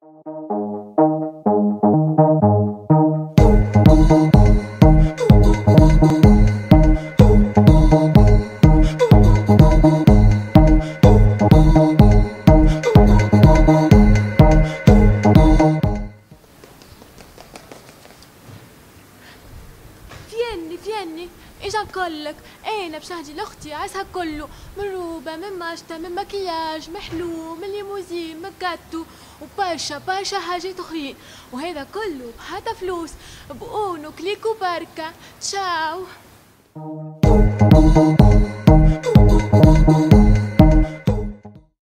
فيني اجا نقولك انا بشهدي لاختي عسها كله من روبه من مشطه من مكياج محلو من ليموزين من كاتو وبرشا حاجات اخرين، وهذا كله بحتى فلوس بقونو كليكو بركه. تشاو.